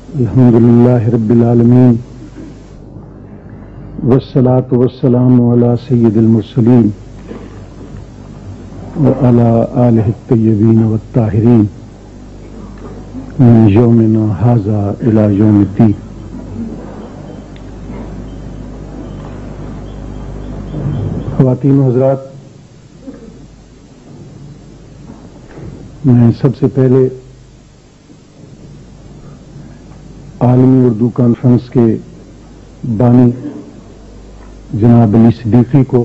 الحمدللہ رب العالمین والصلاة والسلام علی سید المرسلین وعلی آلہ الطیبین والطاہرین من یومنا ھذا الی یوم الدین۔ خواتین و حضرات، میں سب سے پہلے عالمی اردو کانفرنس کے بانی جناب علی صدیقی کو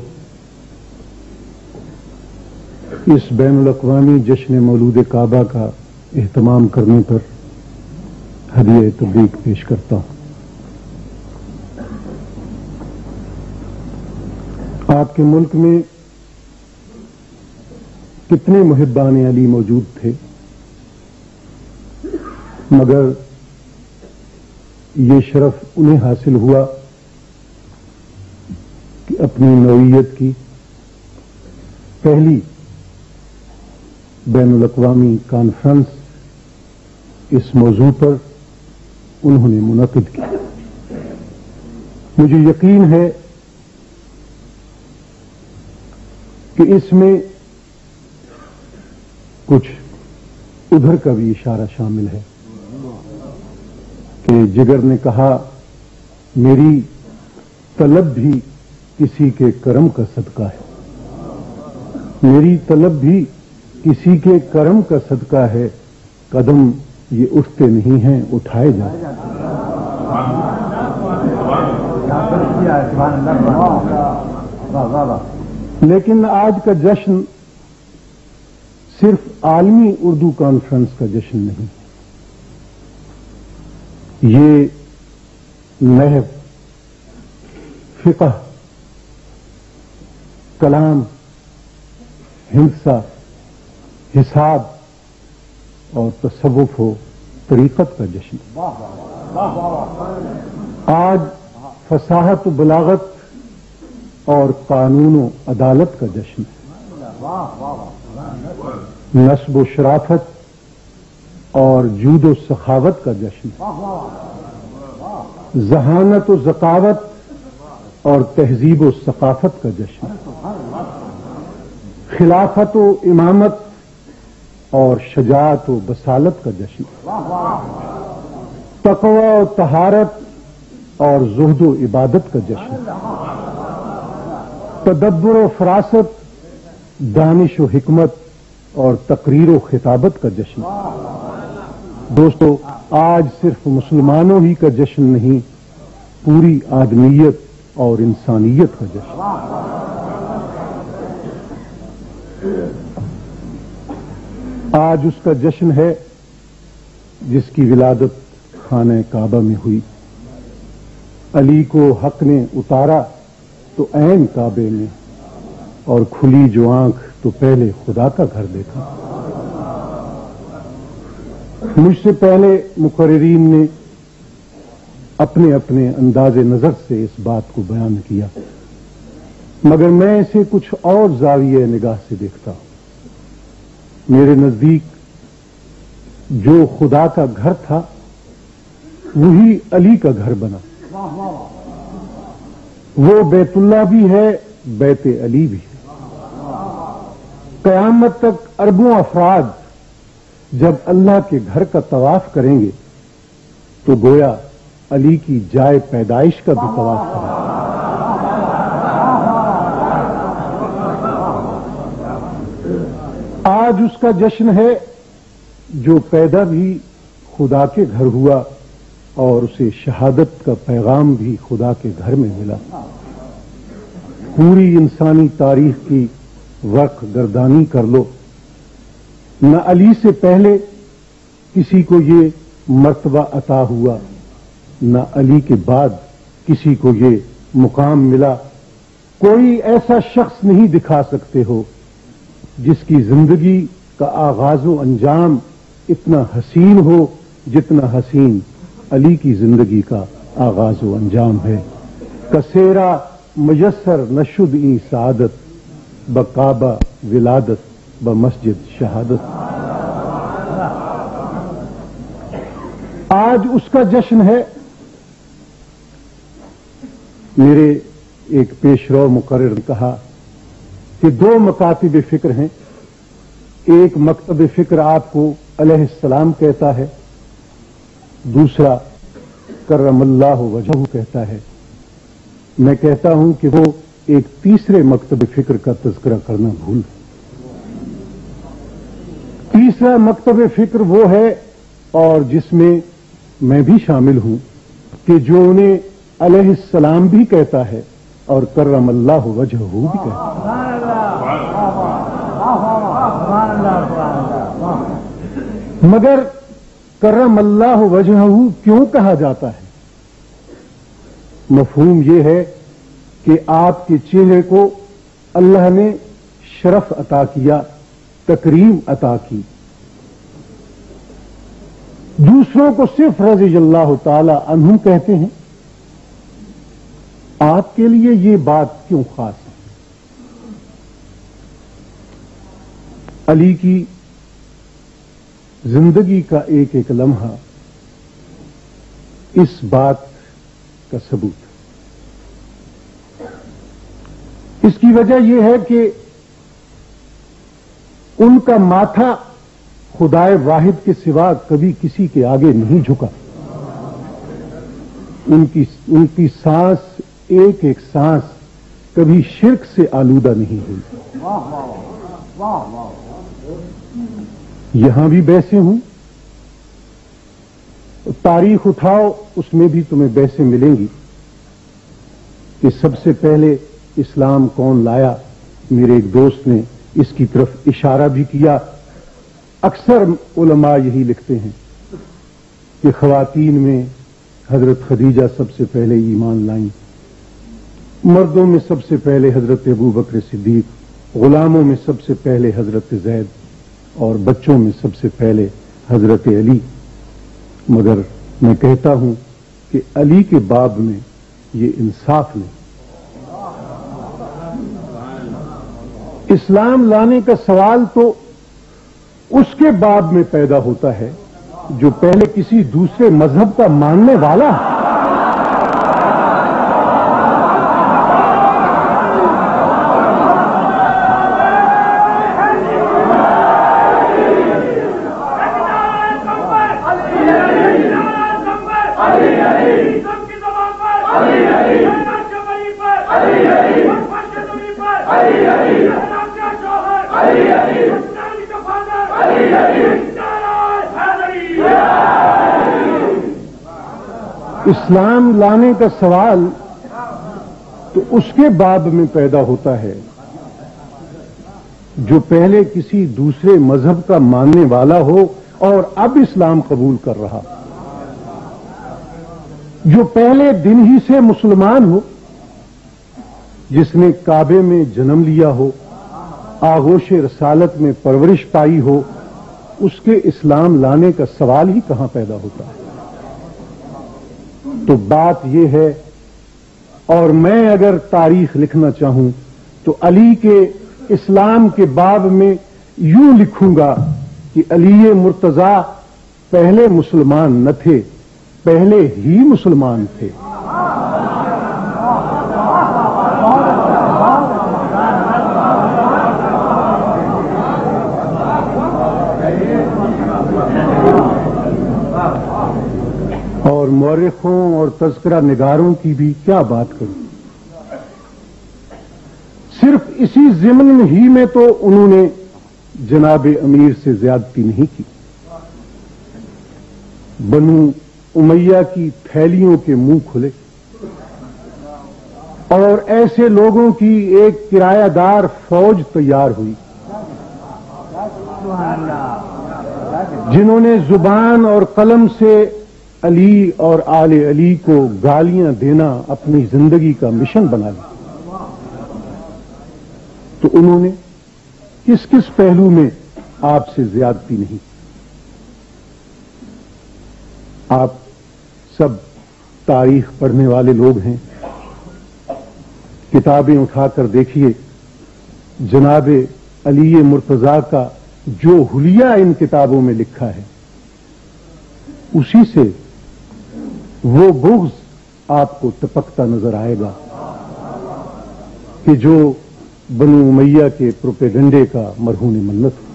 اس بین الاقوامی جشن مولود کعبہ کا اہتمام کرنے پر ہدیہ تبریک پیش کرتا ہوں۔ آپ کے ملک میں کتنے محبان علی موجود تھے، مگر یہ شرف انہیں حاصل ہوا کہ اپنی نوعیت کی پہلی بین الاقوامی کانفرنس اس موضوع پر انہوں نے منعقد کی۔ مجھے یقین ہے کہ اس میں کچھ ادھر کا بھی اشارہ شامل ہے کہ جگر نے کہا میری طلب بھی کسی کے کرم کا صدقہ ہے، میری طلب بھی کسی کے کرم کا صدقہ ہے، قدم یہ اٹھتے نہیں ہیں اٹھائے جائیں۔ لیکن آج کا جشن صرف عالمی اردو کانفرنس کا جشن نہیں، یہ نحو، فقہ، کلام، ہندسہ، حساب اور تصوف و طریقت کا جشن۔ آج فصاحت و بلاغت اور قانون و عدالت کا جشن ہے، نسب و شرافت اور جود و سخاوت کا جشن ہے، ذہانت و ذکاوت اور تہذیب و ثقافت کا جشن ہے، خلافت و امامت اور شجاعت و بصالت کا جشن ہے، تقوی و طہارت اور زہد و عبادت کا جشن ہے، تدبر و فراست، دانش و حکمت اور تقریر و خطابت کا جشن ہے۔ دوستو، آج صرف مسلمانوں ہی کا جشن نہیں، پوری آدمیت اور انسانیت کا جشن۔ آج اس کا جشن ہے جس کی ولادت خانہ کعبہ میں ہوئی۔ علی کو حق نے اتارا تو عین کعبے میں، اور کھلی جو آنکھ تو پہلے خدا کا گھر دیکھا۔ مجھ سے پہلے مقررین نے اپنے اپنے انداز نظر سے اس بات کو بیان کیا، مگر میں اسے کچھ اور زاویہ نگاہ سے دیکھتا ہوں۔ میرے نزدیک جو خدا کا گھر تھا وہی علی کا گھر بنا۔ وہ بیت اللہ بھی ہے، بیت علی بھی ہے۔ قیامت تک اربوں افراد جب اللہ کے گھر کا طواف کریں گے تو گویا علی کی جائے پیدائش کا بھی طواف کریں گے۔ آج اس کا جشن ہے جو پیدا بھی خدا کے گھر ہوا اور اسے شہادت کا پیغام بھی خدا کے گھر میں ملا۔ پوری انسانی تاریخ کی ورق گردانی کر لو، نہ علی سے پہلے کسی کو یہ مرتبہ عطا ہوا، نہ علی کے بعد کسی کو یہ مقام ملا۔ کوئی ایسا شخص نہیں دکھا سکتے ہو جس کی زندگی کا آغاز و انجام اتنا حسین ہو جتنا حسین علی کی زندگی کا آغاز و انجام ہے۔ کسیرا میسر نشد ای سعادت، بکعبہ ولادت بمسجد شہادت۔ آج اس کا جشن ہے. میرے ایک پیشرو مقرر نے کہا کہ 2 مکاتب فکر ہیں. ایک مکتب فکر آپ کو علیہ السلام کہتا ہے, دوسرا کرم اللہ وجہہ کہتا ہے. میں کہتا ہوں کہ وہ ایک تیسرے مکتب فکر کا تذکرہ کرنا بھول. تیسرا مکتب فکر وہ ہے, اور جس میں میں بھی شامل ہوں, کہ جو انہیں علیہ السلام بھی کہتا ہے اور کرم اللہ وجہہ بھی کہتا ہے. مگر کرم اللہ وجہہ کیوں کہا جاتا ہے؟ مفہوم یہ ہے کہ آپ کے چہرے کو اللہ نے شرف عطا کیا, تکریم عطا کی. دوسروں کو صرف رضی اللہ تعالی عنہم کہتے ہیں. آپ کے لیے یہ بات کیوں خاص ہے؟ علی کی زندگی کا ایک ایک لمحہ اس بات کا ثبوت ہے. اس کی وجہ یہ ہے کہ ان کا ماتھا خدائے واحد کے سوا کبھی کسی کے آگے نہیں جھکا. ان کی سانس, ایک ایک سانس کبھی شرک سے آلودہ نہیں ہوئی. یہاں بھی بحثیں ہوں, تاریخ اٹھاؤ, اس میں بھی تمہیں بحثیں ملیں گی کہ سب سے پہلے اسلام کون لایا. میرے ایک دوست نے اس کی طرف اشارہ بھی کیا. اکثر علماء یہی لکھتے ہیں کہ خواتین میں حضرت خدیجہ سب سے پہلے ایمان لائیں, مردوں میں سب سے پہلے حضرت ابو بکر صدیق, غلاموں میں سب سے پہلے حضرت زید, اور بچوں میں سب سے پہلے حضرت علی. مگر میں کہتا ہوں کہ علی کے باب میں یہ انصاف نہیں. اسلام لانے کا سوال تو اس کے باب میں پیدا ہوتا ہے جو پہلے کسی دوسرے مذہب کا ماننے والا ہے. اسلام لانے کا سوال تو اس کے باب میں پیدا ہوتا ہے جو پہلے کسی دوسرے مذہب کا ماننے والا ہو اور اب اسلام قبول کر رہا, جو پہلے دن ہی سے مسلمان ہو, جس نے کعبے میں جنم لیا ہو, آغوش رسالت میں پرورش پائی ہو, اس کے اسلام لانے کا سوال ہی کہاں پیدا ہوتا ہے. تو بات یہ ہے, اور میں اگر تاریخ لکھنا چاہوں تو علی کے اسلام کے باب میں یوں لکھوں گا کہ علی مرتضی پہلے مسلمان نہ تھے, پہلے ہی مسلمان تھے. اور مورخوں اور تذکرہ نگاروں کی بھی کیا بات کروں. صرف اسی ضمن ہی میں تو انہوں نے جناب امیر سے زیادتی نہیں کی. بنو امیہ کی تھیلیوں کے منہ کھلے اور ایسے لوگوں کی ایک کرایہ دار فوج تیار ہوئی جنہوں نے زبان اور قلم سے علی اور آل علی کو گالیاں دینا اپنی زندگی کا مشن بنا لیا. تو انہوں نے کس کس پہلو میں آپ سے زیادتی نہیں. آپ سب تاریخ پڑھنے والے لوگ ہیں, کتابیں اٹھا کر دیکھیے. جناب علی مرتضی کا جو حلیہ ان کتابوں میں لکھا ہے उसी से वो बुग़्ज़ आपको टपकता नजर आएगा कि जो बनु उमैया के प्रोपेगंडे का मरहून मन्नत है।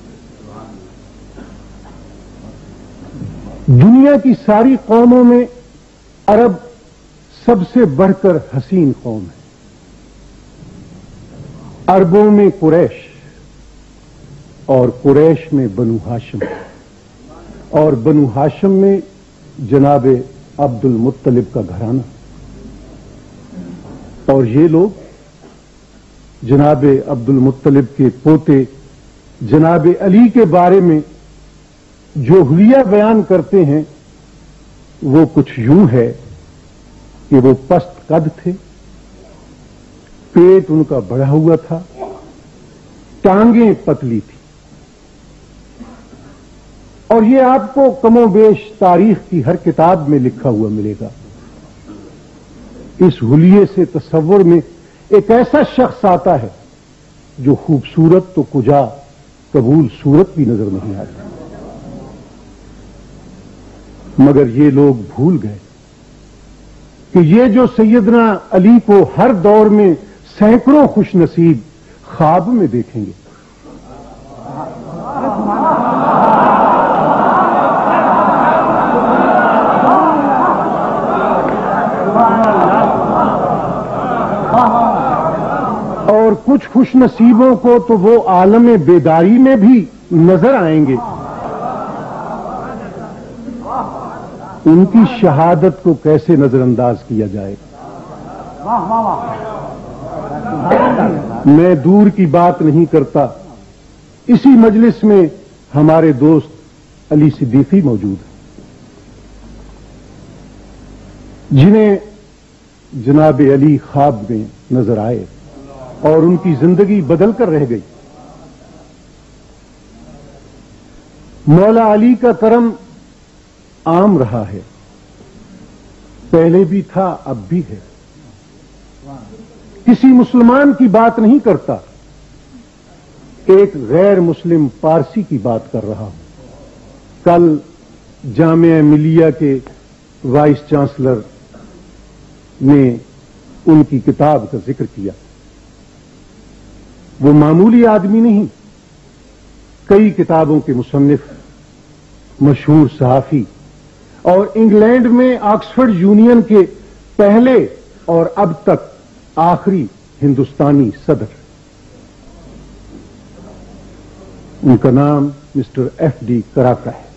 दुनिया की सारी कौमों में अरब सबसे बढ़कर हसीन कौम है। अरबों में कुरैश और कुरैश में बनु हाशिम और बनु हाशिम में जनाब अब्दुल मुत्तलिब का घराना। और ये लोग जनाब अब्दुल मुत्तलिब के पोते जनाब अली के बारे में जो हुलिया बयान करते हैं वो कुछ यूं है कि वो पस्त कद थे, पेट उनका बढ़ा हुआ था, टांगें पतली थी। और ये आपको कमोबेश तारीख की हर किताब में लिखा हुआ मिलेगा। इस हुलिये से तस्वुर में एक ऐसा शख्स आता है जो खूबसूरत तो कुजा कबूल सूरत भी नजर नहीं आता। मगर ये लोग भूल गए कि ये जो सैयदना अली को हर दौर में सैकड़ों खुशनसीब ख्वाब में देखेंगे, और कुछ खुशनसीबों को तो वो आलम बेदारी में भी नजर आएंगे। उनकी शहादत को कैसे नजरअंदाज किया जाए। मैं दूर की बात नहीं करता, इसी मजलिस में हमारे दोस्त अली सिद्दीकी मौजूद हैं, जिन्हें जनाब अली ख्वाब में नजर आए और उनकी जिंदगी बदल कर रह गई। मौला अली का करम आम रहा है, पहले भी था अब भी है। किसी मुसलमान की बात नहीं करता, एक गैर मुस्लिम पारसी की बात कर रहा हूं। कल जामिया मिलिया के वाइस चांसलर ने उनकी किताब का जिक्र किया। वो मामूली आदमी नहीं, कई किताबों के मुसन्निफ, मशहूर सहाफी और इंग्लैंड में ऑक्सफोर्ड यूनियन के पहले और अब तक आखिरी हिंदुस्तानी सदर। उनका नाम मिस्टर एफ.डी. कराका है,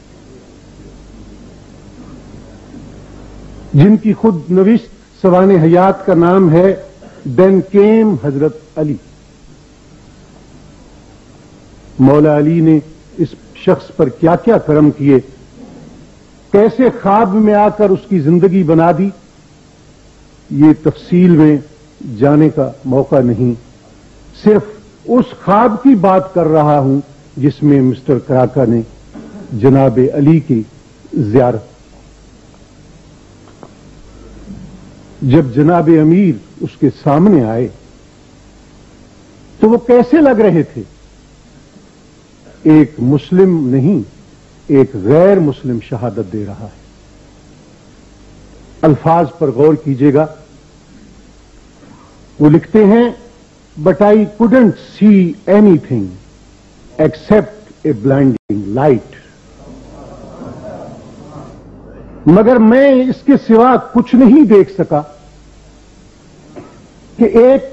जिनकी खुद नविश्त सवाने हयात का नाम है देन केम हजरत अली। मौला अली ने इस शख्स पर क्या क्या करम किए, कैसे ख्वाब में आकर उसकी जिंदगी बना दी, ये तफसील में जाने का मौका नहीं। सिर्फ उस ख्वाब की बात कर रहा हूं जिसमें मिस्टर कराका ने जनाब अली की ज़ियारत। जब जनाब अमीर उसके सामने आए तो वो कैसे लग रहे थे। एक मुस्लिम नहीं, एक गैर मुस्लिम शहादत दे रहा है। अल्फाज पर गौर कीजिएगा। वो लिखते हैं, but I couldn't see anything except a blinding light. मगर मैं इसके सिवा कुछ नहीं देख सका कि एक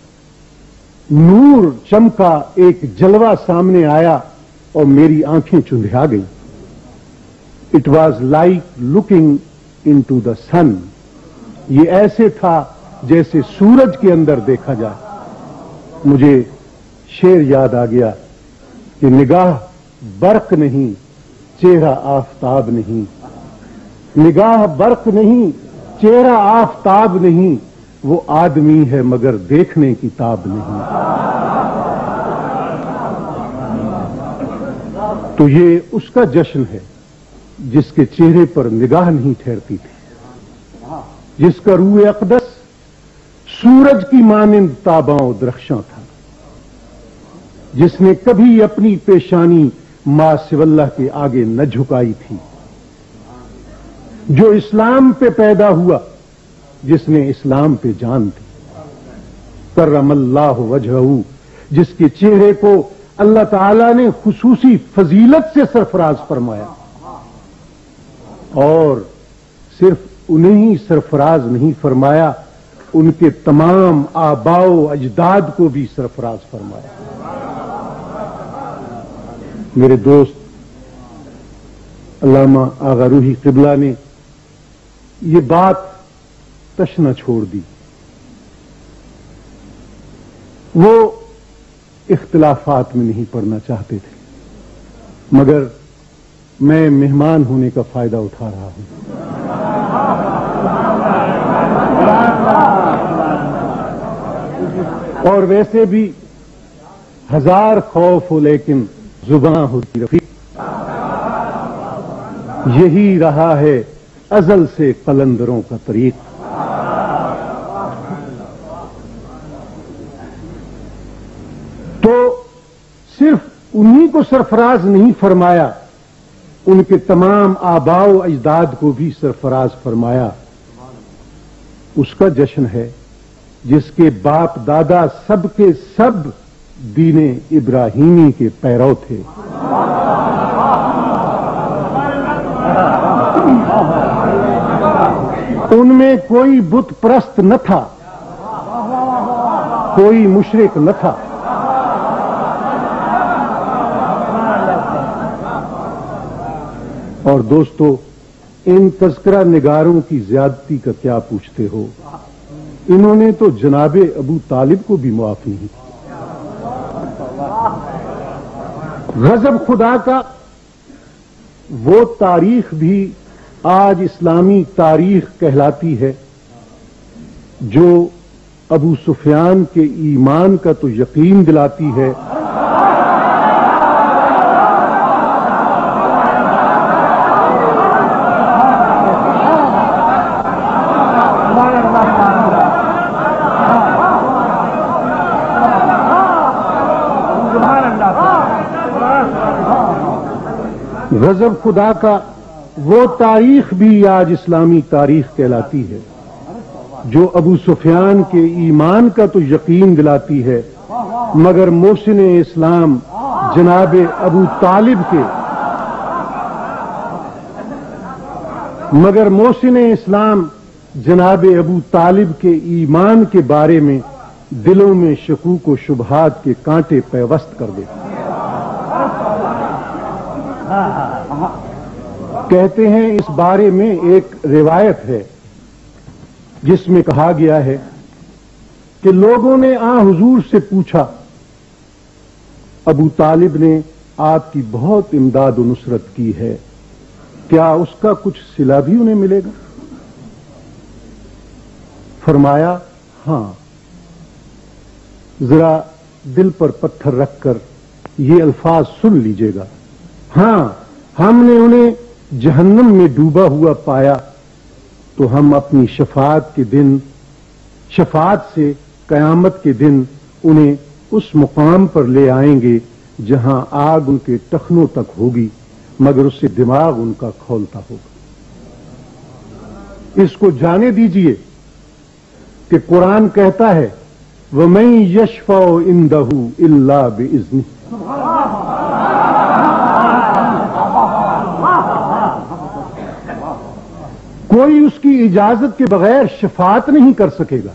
नूर चमका, एक जलवा सामने आया और मेरी आंखें चुंधिया गई। It was like looking into the sun. ये ऐसे था जैसे सूरज के अंदर देखा जाए। मुझे शेर याद आ गया कि निगाह बर्क नहीं, चेहरा आफताब नहीं। निगाह बर्क नहीं, चेहरा आफताब नहीं, वो आदमी है मगर देखने की ताब नहीं। तो ये उसका जश्न है जिसके चेहरे पर निगाह नहीं ठहरती थी, जिसका रूह अक़दस सूरज की मानिंद ताबाओ दरख्शां था, जिसने कभी अपनी पेशानी मां सिवल्लाह के आगे न झुकाई थी। جو اسلام پہ پیدا ہوا، جس نے اسلام پہ جان دی، کرم اللہ وجہہ، جس کے چہرے کو اللہ تعالی نے خصوصی فضیلت سے سرفراز فرمایا، اور صرف انہیں ہی سرفراز نہیں فرمایا، ان کے تمام آباء و اجداد کو بھی سرفراز فرمایا۔ میرے دوست علامہ آغا روحی قبلہ نے یہ بات تشنا چھوڑ دی۔ وہ اختلافات میں نہیں پڑنا چاہتے تھے، مگر میں مہمان ہونے کا فائدہ اٹھا رہا ہوں۔ اور ویسے بھی ہزار خوف ہو لیکن زباں ہوتی رفیق، یہی رہا ہے ازل سے قلندروں کا طریق۔ تو صرف انہی کو سرفراز نہیں فرمایا، ان کے تمام آباء و اجداد کو بھی سرفراز فرمایا۔ اس کا جشن ہے جس کے باپ دادا سب کے سب دین ابراہیمی کے پیرو تھے۔ ان میں کوئی بت پرست نہ تھا، کوئی مشرک نہ تھا۔ اور دوستو، ان تذکرہ نگاروں کی زیادتی کا کیا پوچھتے ہو؟ انہوں نے تو جناب ابو طالب کو بھی معاف نہیں کیا۔ غضب خدا کا وہ تاریخ بھی آج اسلامی تاریخ کہلاتی ہے جو ابو سفیان کے ایمان کا تو یقین دلاتی ہے، غضب خدا کا وہ تاریخ بھی آج اسلامی تاریخ کہلاتی ہے جو ابو سفیان کے ایمان کا تو یقین دلاتی ہے، مگر محسن اسلام جناب ابو طالب کے ابو طالب کے ایمان کے بارے میں دلوں میں شکوک و شبہات کے کانٹے پیوست کر دیتے۔ کہتے ہیں اس بارے میں ایک روایت ہے جس میں کہا گیا ہے کہ لوگوں نے حضور سے پوچھا، ابو طالب نے آپ کی بہت امداد و نصرت کی ہے، کیا اس کا کچھ صلہ بھی انہیں ملے گا؟ فرمایا، ہاں، ذرا دل پر پتھر رکھ کر یہ الفاظ سن لیجئے گا، ہاں، ہم نے انہیں جہنم میں ڈوبا ہوا پایا تو ہم اپنی شفاعت سے قیامت کے دن انہیں اس مقام پر لے آئیں گے جہاں آگ ان کے ٹخنوں تک ہوگی، مگر اس سے دماغ ان کا کھولتا ہوگا۔ اس کو جانے دیجئے کہ قرآن کہتا ہے وَمَن يَشْفَعُ عِندَهُ إِلَّا بِإِذْنِهِ، کوئی اس کی اجازت کے بغیر شفاعت نہیں کر سکے گا،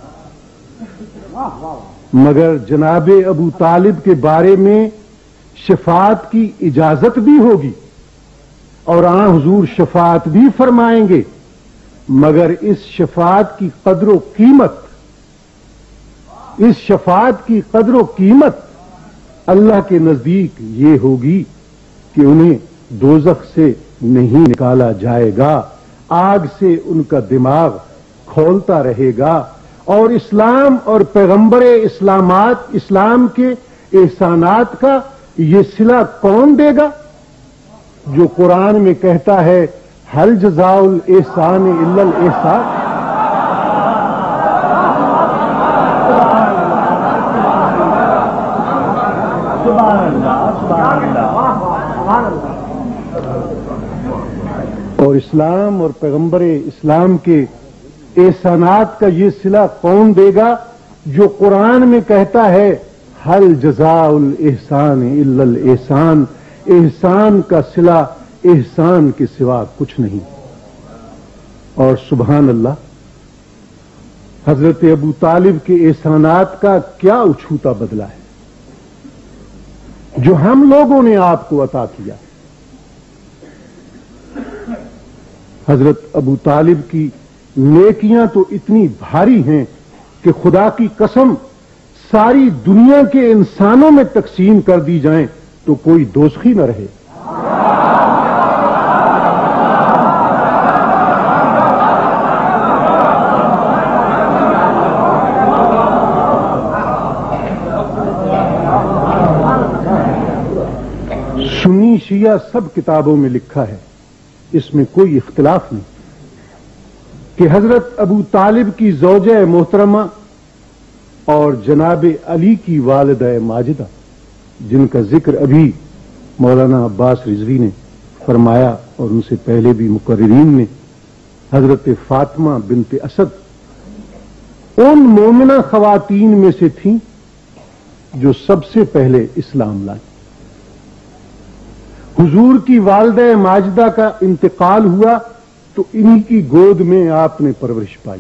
مگر جناب ابو طالب کے بارے میں شفاعت کی اجازت بھی ہوگی اور حضور شفاعت بھی فرمائیں گے، مگر اس شفاعت کی قدر و قیمت اللہ کے نزدیک یہ ہوگی کہ انہیں دوزخ سے نہیں نکالا جائے گا، آگ سے ان کا دماغ کھولتا رہے گا، اور اسلام اور پیغمبر اسلام کے احسانات کا یہ صلہ کون دے گا جو قرآن میں کہتا ہے حل جزاء الاحسان الا الاحسان؟ اور اسلام اور پیغمبر اسلام کے احسانات کا یہ صلہ کون دے گا جو قرآن میں کہتا ہے حل جزاء الاحسان الا الاحسان، احسان کا صلہ احسان کے سوا کچھ نہیں۔ اور سبحان اللہ، حضرت ابو طالب کے احسانات کا کیا اچھوتا بدلہ ہے جو ہم لوگوں نے آپ کو عطا کیا۔ حضرت ابو طالب کی نیکیاں تو اتنی بھاری ہیں کہ خدا کی قسم ساری دنیا کے انسانوں میں تقسیم کر دی جائیں تو کوئی دوزخی نہ رہے۔ سنی شیعہ سب کتابوں میں لکھا ہے، اس میں کوئی اختلاف نہیں کہ حضرت ابو طالب کی زوجہ محترمہ اور جناب علی کی والدہ ماجدہ، جن کا ذکر ابھی مولانا عباس رضوی نے فرمایا اور ان سے پہلے بھی مقررین نے، حضرت فاطمہ بنت اسد ان مومنہ خواتین میں سے تھیں جو سب سے پہلے اسلام لائیں۔ حضور کی والدہ ماجدہ کا انتقال ہوا تو انہی کی گود میں آپ نے پرورش پائی۔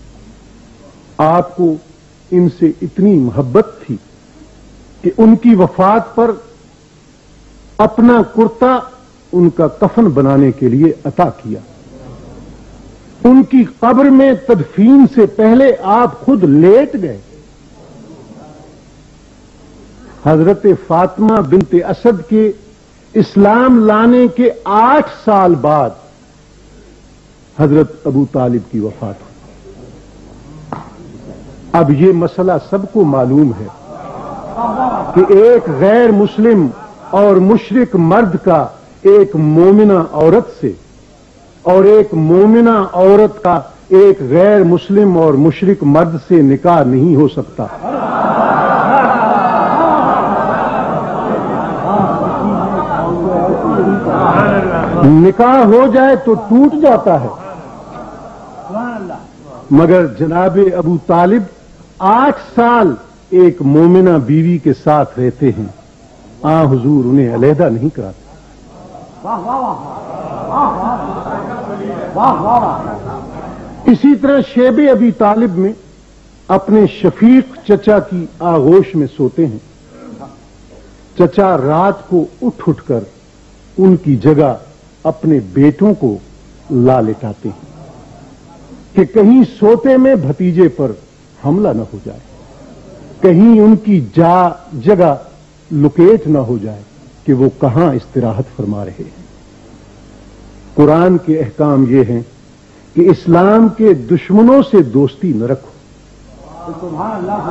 آپ کو ان سے اتنی محبت تھی کہ ان کی وفات پر اپنا کرتا ان کا کفن بنانے کے لیے عطا کیا۔ ان کی قبر میں تدفین سے پہلے آپ خود لیٹ گئے۔ حضرت فاطمہ بنت اسد کے اسلام لانے کے 8 سال بعد حضرت ابو طالب کی وفات ہوئی۔ اب یہ مسئلہ سب کو معلوم ہے کہ ایک غیر مسلم اور مشرک مرد کا ایک مومنہ عورت سے اور ایک مومنہ عورت کا ایک غیر مسلم اور مشرک مرد سے نکاح نہیں ہو سکتا۔ نکاح ہو جائے تو ٹوٹ جاتا ہے، مگر جناب ابو طالب 8 سال ایک مومنہ بیوی کے ساتھ رہتے ہیں، حضور انہیں علیحدہ نہیں کراتے۔ اسی طرح شیب ابی طالب میں اپنے شفیق چچا کی آغوش میں سوتے ہیں۔ چچا رات کو اٹھ کر ان کی جگہ اپنے بیٹوں کو لا لٹاتے ہیں کہ کہیں سوتے میں بھتیجے پر حملہ نہ ہو جائے، کہیں ان کی جگہ لوکیٹ نہ ہو جائے کہ وہ کہاں استراحت فرما رہے ہیں۔ قرآن کے احکام یہ ہیں کہ اسلام کے دشمنوں سے دوستی نہ رکھو۔ سبحان اللہ،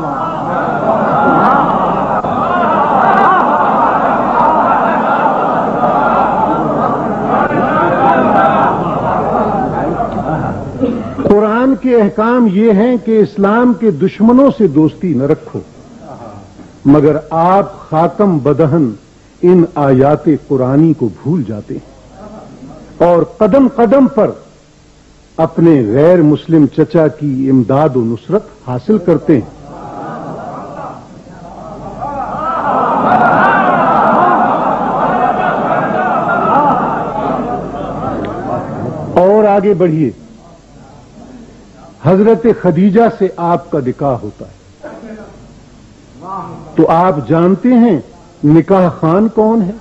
قرآن کے احکام یہ ہیں کہ اسلام کے دشمنوں سے دوستی نہ رکھو، مگر آپ خاتم بدہن ان آیات قرآنی کو بھول جاتے ہیں اور قدم قدم پر اپنے غیر مسلم چچا کی امداد و نصرت حاصل کرتے ہیں۔ اور آگے بڑھیے، حضرت خدیجہ سے آپ کا نکاح ہوتا ہے، تو آپ جانتے ہیں نکاح خان کون ہے؟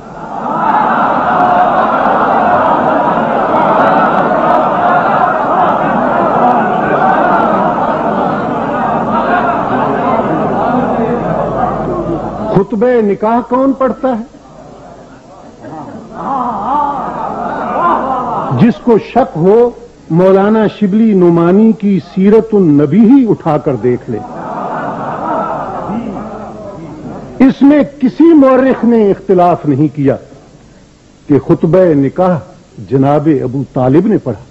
خطبہ نکاح کون پڑھتا ہے؟ جس کو شک ہو مولانا شبلی نعمانی کی سیرت النبی ہی اٹھا کر دیکھ لے، اس میں کسی مورخ نے اختلاف نہیں کیا کہ خطبہ نکاح جناب ابو طالب نے پڑھا۔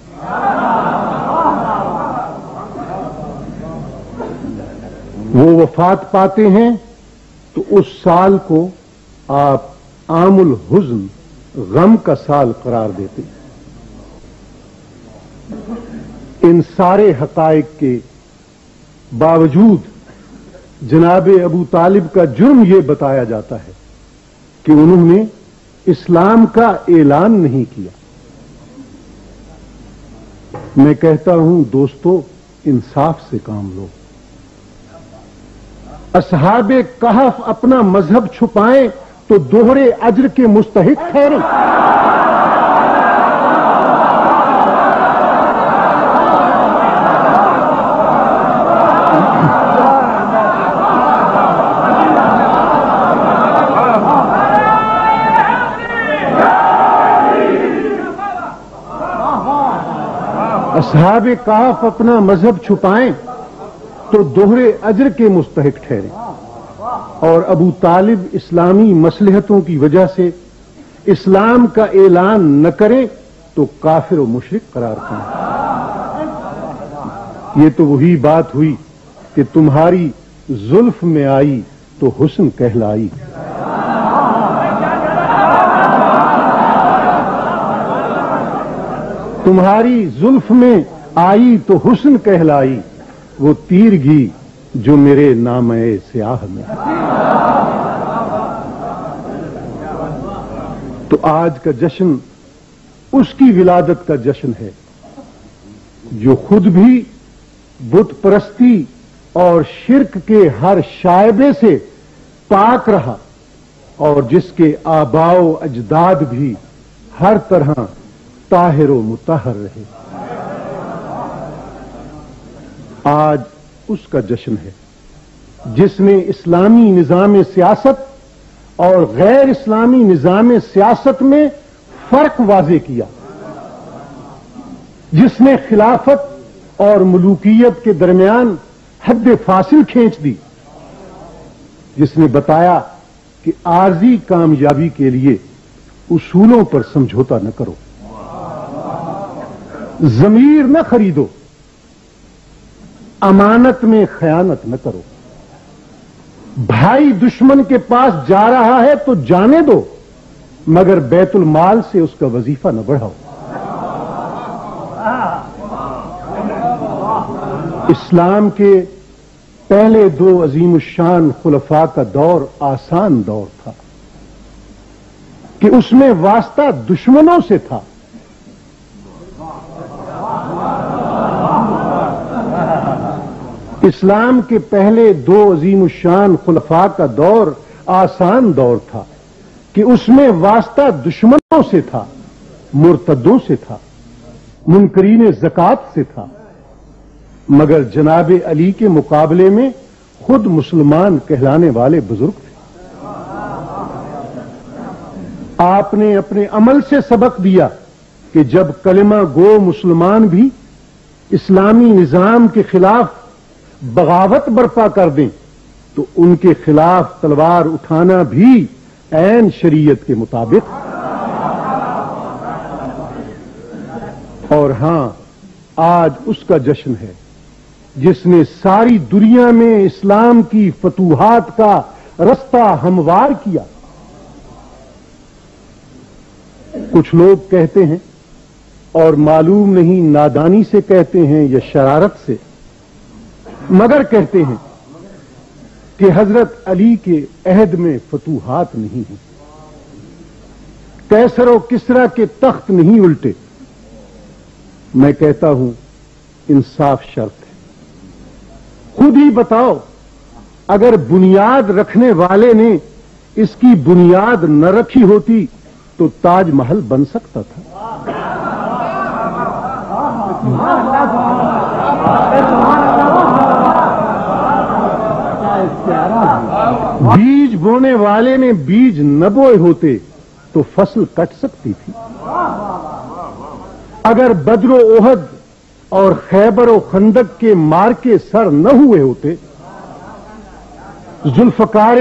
وہ وفات پاتے ہیں تو اس سال کو آپ عام الحزن، غم کا سال قرار دیتے ہیں۔ इन सारे हकायक के बावजूद जनाब अबू तालिब का जुर्म ये बताया जाता है कि उन्होंने इस्लाम का ऐलान नहीं किया। मैं कहता हूं दोस्तों, इंसाफ से काम लो। असहाबे कहफ अपना मजहब छुपाएं तो दोहरे अज्र के मुस्तहिक ठहरें। असहाबे कहफ अपना मजहब छुपाएं तो दोहरे अज्र के मुस्तहिक ठहरे, और अबू तालिब इस्लामी मसलहतों की वजह से इस्लाम का ऐलान न करें तो काफिर और मुशरिक करार पाएं। ये तो वही बात हुई कि तुम्हारी जुल्फ में आई तो हुस्न कहलाई। तुम्हारी जुल्फ में आई तो हुस्न कहलाई, वो तीरगी जो मेरे नामे स्याह में। तो आज का जश्न उसकी विलादत का जश्न है जो खुद भी बुत परस्ती और शिर्क के हर शायबे से पाक रहा और जिसके आबाओ अजदाद भी हर तरह ताहिर व मुताहर रहे। आज उसका जश्न है जिसने इस्लामी निजाम सियासत और गैर इस्लामी निजाम सियासत में फर्क वाजे किया, जिसने खिलाफत और मलूकियत के दरमियान हद फासिल खींच दी, जिसने बताया कि आर्जी कामयाबी के लिए उसूलों पर समझौता न करो, जमीर न खरीदो, अमानत में खयानत न करो, भाई दुश्मन के पास जा रहा है तो जाने दो, मगर बैतुल माल से उसका वजीफा न बढ़ाओ। इस्लाम के पहले दो अजीम शान खुलफा का दौर आसान दौर था कि उसमें वास्ता दुश्मनों से था। इस्लाम के पहले दो अजीम शान खुलफा का दौर आसान दौर था कि उसमें वास्ता दुश्मनों से था, मुर्तदों से था, मुनकरीन ज़कात से था, मगर जनाब अली के मुकाबले में खुद मुसलमान कहलाने वाले बुजुर्ग थे। आपने अपने अमल से सबक दिया कि जब कलिमा गो मुसलमान भी इस्लामी निजाम के खिलाफ बगावत बर्पा कर दें तो उनके खिलाफ तलवार उठाना भी ऐन शरीयत के मुताबिक। और हां, आज उसका जश्न है जिसने सारी दुनिया में इस्लाम की फतूहात का रास्ता हमवार किया। कुछ लोग कहते हैं, और मालूम नहीं नादानी से कहते हैं या शरारत से, मगर कहते हैं कि हजरत अली के अहद में फतूहात नहीं है, कैसर और किसरा के तख्त नहीं उल्टे। मैं कहता हूं इंसाफ शर्त है। खुद ही बताओ, अगर बुनियाद रखने वाले ने इसकी बुनियाद न रखी होती तो ताजमहल बन सकता था। बीज बोने वाले ने बीज न बोए होते तो फसल कट सकती थी। अगर बद्र ओहद और खैबर और खंदक के मार के सर न हुए होते, जुल्फकार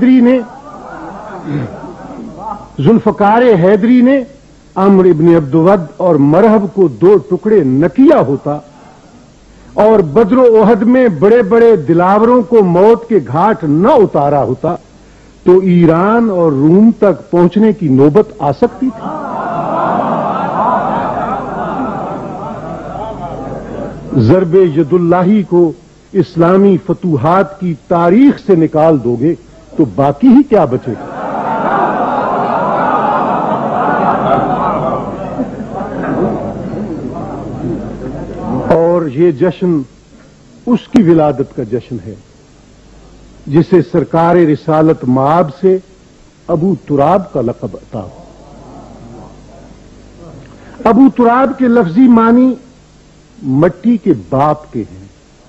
हैदरी ने अम्र इब्न अब्दुवद और मरहब को दो टुकड़े न किया होता और बद्र ओहद में बड़े बड़े दिलावरों को मौत के घाट न उतारा होता तो ईरान और रूम तक पहुंचने की नौबत आ सकती थी। ضرب یداللہی کو اسلامی فتوحات کی تاریخ سے نکال دو گے تو باقی ہی کیا بچے گا؟ اور یہ جشن اس کی ولادت کا جشن ہے جسے سرکار رسالت مآب سے ابو تراب کا لقب عطا ہو۔ ابو تراب کے لفظی معنی مٹی کے باپ کے ہیں۔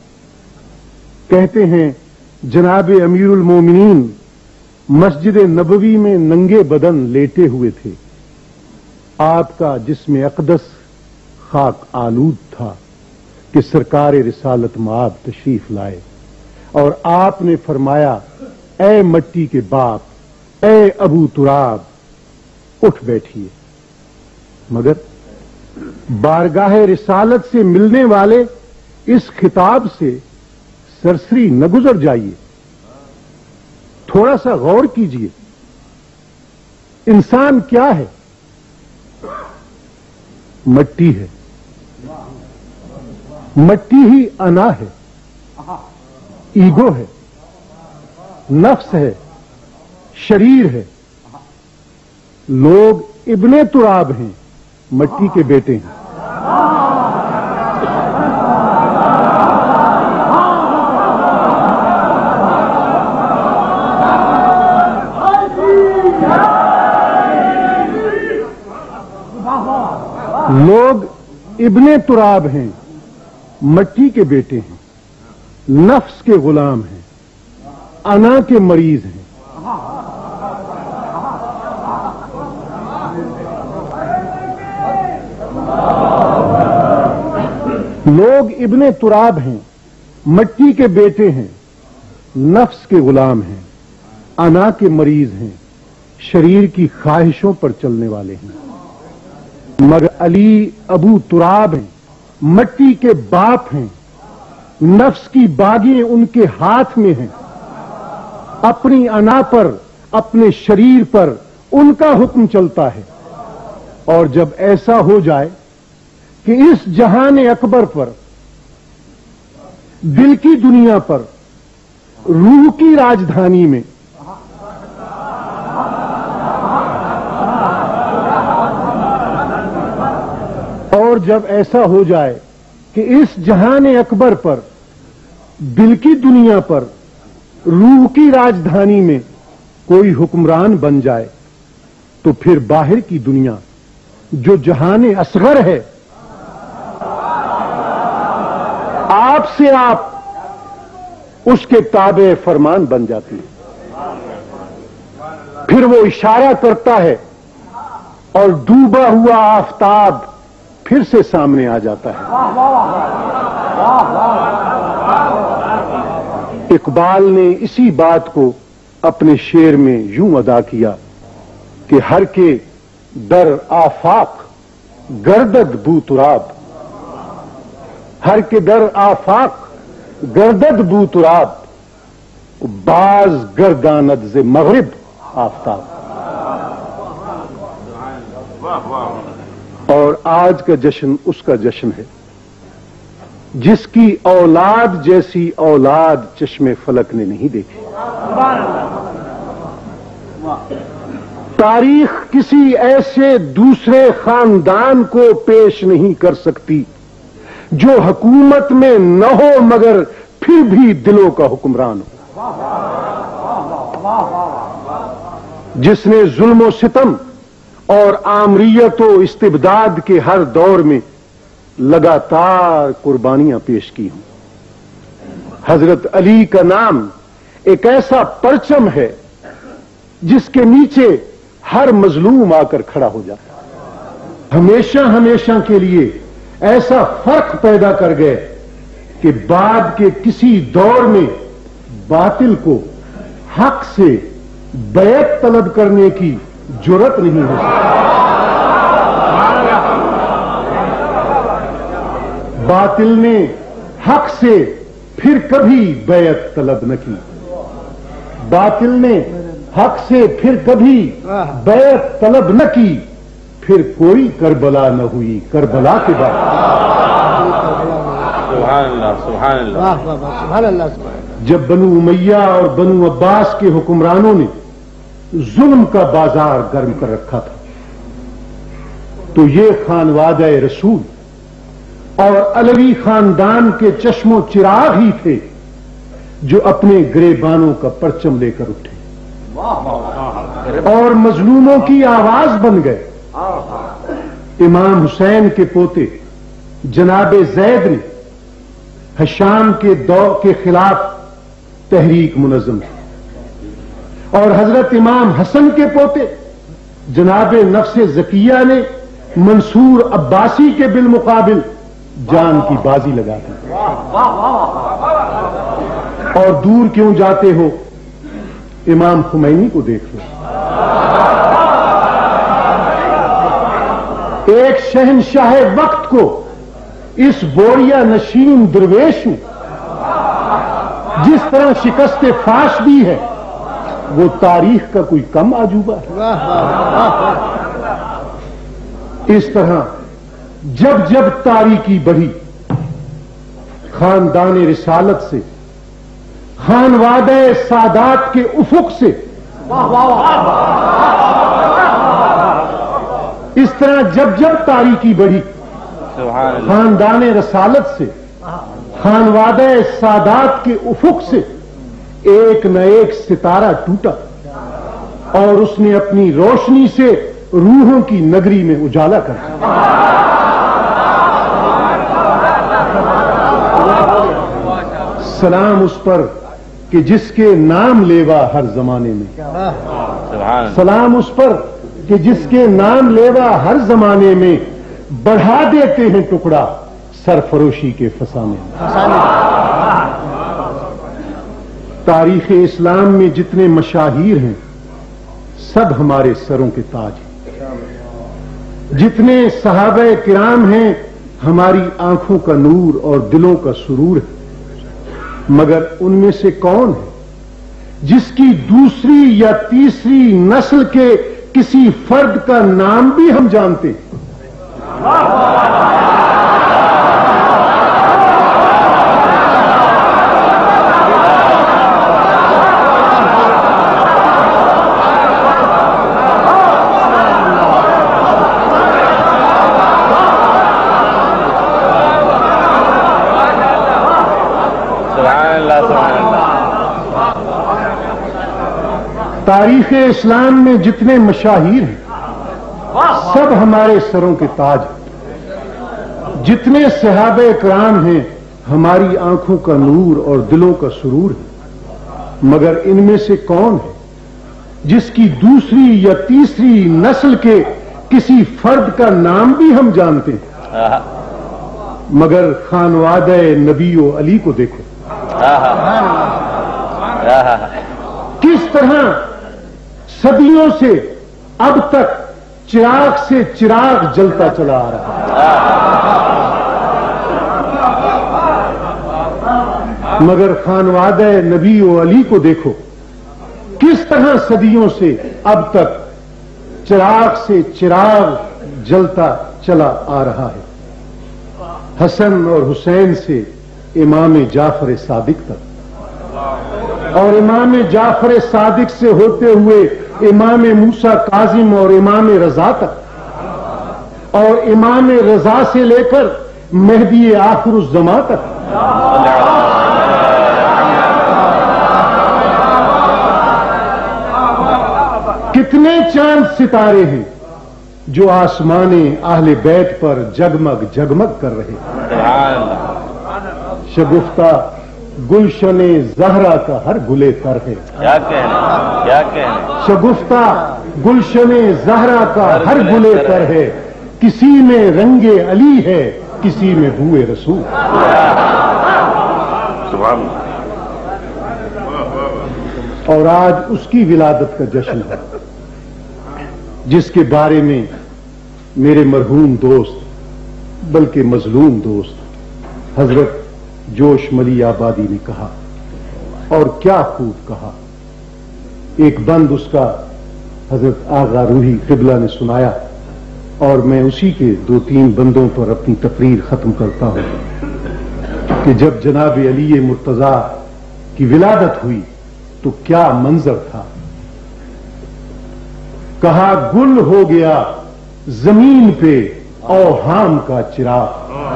کہتے ہیں جناب امیر المومنین مسجد نبوی میں ننگے بدن لیٹے ہوئے تھے، آپ کا جسم اقدس خاک آلود تھا کہ سرکار رسالت مآب تشریف لائے اور آپ نے فرمایا، اے مٹی کے باپ، اے ابو تراب، اٹھ بیٹھیے۔ مگر بارگاہ رسالت سے ملنے والے اس خطاب سے سرسری نہ گزر جائیے، تھوڑا سا غور کیجیے۔ انسان کیا ہے؟ مٹی ہے، مٹی ہی انا ہے، ایگو ہے، نفس ہے، شریر ہے۔ لوگ ابن تراب ہیں، مٹی کے بیٹے ہیں۔ لوگ ابن تراب ہیں، مٹی کے بیٹے ہیں، نفس کے غلام ہیں، انا کے مریض ہیں۔ لوگ ابن تراب ہیں، مٹی کے بیٹے ہیں، نفس کے غلام ہیں، انا کے مریض ہیں، شریر کی خواہشوں پر چلنے والے ہیں۔ مگر علی ابو تراب ہیں، مٹی کے باپ ہیں، نفس کی باغیں ان کے ہاتھ میں ہیں، اپنی انا پر، اپنے شریر پر ان کا حکم چلتا ہے۔ اور جب ایسا ہو جائے کہ اس جہان اکبر پر، دل کی دنیا پر، روح کی راجدھانی میں اور جب ایسا ہو جائے کہ اس جہان اکبر پر، دل کی دنیا پر، روح کی راجدھانی میں کوئی حکمران بن جائے تو پھر باہر کی دنیا جو جہان اصغر ہے، آپ سے آپ اس کے تابع فرمان بن جاتی ہے۔ پھر وہ اشارہ کرتا ہے اور ڈوبا ہوا آفتاب پھر سے سامنے آ جاتا ہے۔ اقبال نے اسی بات کو اپنے شعر میں یوں ادا کیا کہ ہر کے در آفاق گردد بو تراب، ہر کے در آفاق گردد بو تراب، باز گرداند ز مغرب آفتاب۔ اور آج کا جشن اس کا جشن ہے جس کی اولاد جیسی اولاد چشم فلک نے نہیں دیکھی۔ تاریخ کسی ایسے دوسرے خاندان کو پیش نہیں کر سکتی جو حکومت میں نہ ہو مگر پھر بھی دلوں کا حکمران ہو، جس نے ظلم و ستم اور آمریت و استبداد کے ہر دور میں لگاتار قربانیاں پیش کی ہوں۔ حضرت علی کا نام ایک ایسا پرچم ہے جس کے نیچے ہر مظلوم آ کر کھڑا ہو جاتا ہے۔ ہمیشہ ہمیشہ کے لیے ایسا فرق پیدا کر گئے کہ بعد کے کسی دور میں باطل کو حق سے بیعت طلب کرنے کی جرأت نہیں ہو سکتی۔ باطل نے حق سے پھر کبھی بیعت طلب نہ کی، باطل نے حق سے پھر کبھی بیعت طلب نہ کی، پھر کوئی کربلا نہ ہوئی کربلا کے بعد۔ سبحان اللہ سبحان اللہ. جب بنو امیہ اور بنو عباس کے حکمرانوں نے ظلم کا بازار گرم کر رکھا تھا تو یہ خانوادہ رسول اور علوی خاندان کے چشم و چراغ ہی تھے جو اپنے گریبانوں کا پرچم لے کر اٹھے اور مظلوموں کی آواز بن گئے. امام حسین کے پوتے جناب زید نے ہشام کے دور کے خلاف تحریک منظم کی اور حضرت امام حسن کے پوتے جناب نفس زکیہ نے منصور عباسی کے بالمقابل جان کی بازی لگا دی. اور دور کیوں جاتے ہو، امام خمینی کو دیکھ لو. ایک شہنشاہ وقت کو اس بوریا نشین درویش نے جس طرح شکست فاش دی ہے وہ تاریخ کا کوئی کم عجوبہ ہے. اس طرح جب جب تاریکی بڑھی، خاندان رسالت سے، خانوادہ سادات کے افق سے، اس طرح جب جب تاریکی بڑھی، خاندان رسالت سے، خانوادہ سادات کے افق سے ایک نہ ایک ستارہ ٹوٹا اور اس نے اپنی روشنی سے روحوں کی نگری میں اجالا کر دیا. سلام اس پر کہ جس کے نام لیوا ہر زمانے میں، سلام اس پر کہ جس کے نام لیوا ہر زمانے میں بڑھا دیتے ہیں ٹکڑا سرفروشی کے فسانے میں. تاریخ اسلام میں جتنے مشاہیر ہیں سب ہمارے سروں کے تاج ہیں. جتنے صحابہ کرام ہیں ہماری آنکھوں کا نور اور دلوں کا سرور ہے. مگر ان میں سے کون ہے جس کی دوسری یا تیسری نسل کے کسی فرد کا نام بھی ہم جانتے ہیں؟ تاریخ اسلام میں جتنے مشاہیر ہیں سب ہمارے سروں کے تاج ہیں. جتنے صحابہ کرام ہیں ہماری آنکھوں کا نور اور دلوں کا سرور ہے. مگر ان میں سے کون ہے جس کی دوسری یا تیسری نسل کے کسی فرد کا نام بھی ہم جانتے ہیں؟ مگر خانوادہ نبی و علی کو دیکھو، کس طرح صدیوں سے اب تک چراغ سے چراغ جلتا چلا آ رہا ہے. مگر خانوادہ نبی و علی کو دیکھو، کس طرح صدیوں سے اب تک چراغ سے چراغ جلتا چلا آ رہا ہے. حسن اور حسین سے امام جعفر صادق تک، اور امام جعفر صادق سے ہوتے ہوئے امام موسیٰ کاظم اور امام رضا تک، اور امام رضا سے لے کر مہدی آخر الزماں تک. کتنے چاند ستارے ہیں جو آسمان اہل بیت پر جگمگ جگمگ کر رہے ہیں. شگفتہ گلشن زہرا کا ہر گلے تر ہے. کیا کہنا شگفتہ گلشن زہرا کا ہر گلے تر ہے. کسی میں رنگ علی ہے، کسی میں بوئے رسول. اور آج اس کی ولادت کا جشن ہے جس کے بارے میں میرے مرحوم دوست بلکہ مظلوم دوست حضرت جوش ملی آبادی نے کہا، اور کیا خوب کہا. ایک بند اس کا حضرت آغا روحی قبلہ نے سنایا اور میں اسی کے 2-3 بندوں پر اپنی تقریر ختم کرتا ہوں. کہ جب جناب علی مرتضیٰ کی ولادت ہوئی تو کیا منظر تھا. کہا گل ہو گیا زمین پہ اوہام کا چراغ.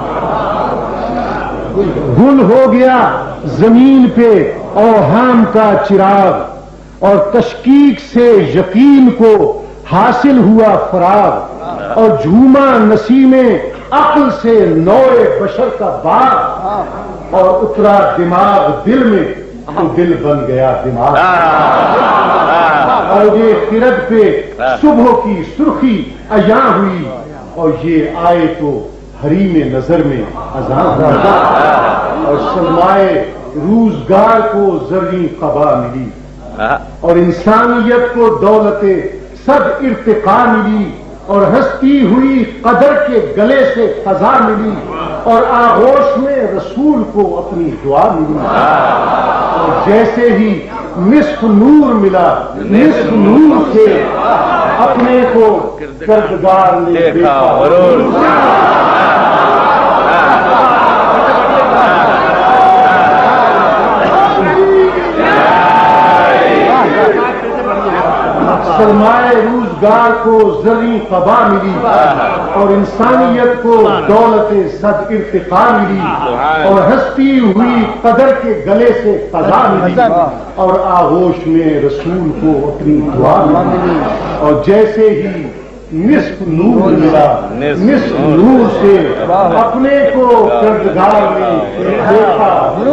گل ہو گیا زمین پہ اوہام کا چراغ اور تشکیک سے یقین کو حاصل ہوا فراغ اور جھوما نسیم عقل سے نوع بشر کا باغ اور اترا دماغ دل میں تو دل بن گیا دماغ اور یہ خرد پہ صبح کی سرخی عیاں ہوئی اور یہ آئے تو حریم نظر میں اذان ہوا اور سرمائے روزگار کو زرعی قبا ملی اور انسانیت کو دولت صد ارتقا ملی اور ہستی ہوئی قدر کے گلے سے قضا ملی اور آغوش میں رسول کو اپنی دعا ملی اور جیسے ہی نصف نور ملا نصف نور سے اپنے کو کردگار نے دیکھا. سرمائے روزگار کو زرعی قبا ملی اور انسانیت کو دولت صد ارتقا ملی اور ہستی ہوئی قدر کے گلے سے قضا ملی اور آغوش میں رسول کو اپنی دعا ملی اور جیسے ہی نصف نور ملا نصف نور سے اپنے کو کردگار میں دیکھا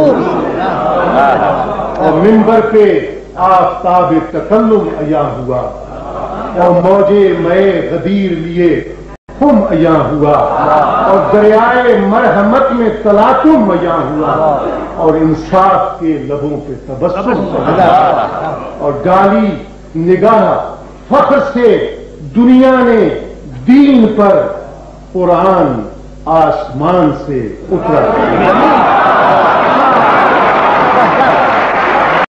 اور منبر پہ آفتاب تکلم عیاں ہوا اور موجے مئے غدیر لیے خم عیاں ہوا اور دریائے مرحمت میں تلاطم عیاں ہوا اور انصاف کے لبوں پہ تبسم اور ڈالی نگاہ فخر سے دنیا نے دین پر قرآن آسمان سے اترا.